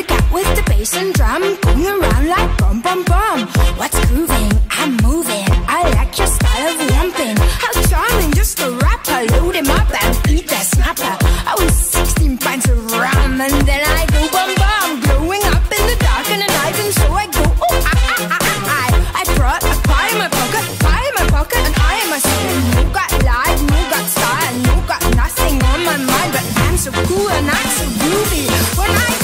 cat with the bass and drum, going around like bum bum bum. What's grooving? I'm moving. I like your style of lumping. How charming, just a rapper. Load him up and eat that snapper. I was 16 pints of rum and then I go bum bum, glowing up in the dark in the night, and so I go I brought a pie in my pocket, and I am a son. No got life, no got style, no got nothing on my mind, but I'm so cool and I'm so groovy when I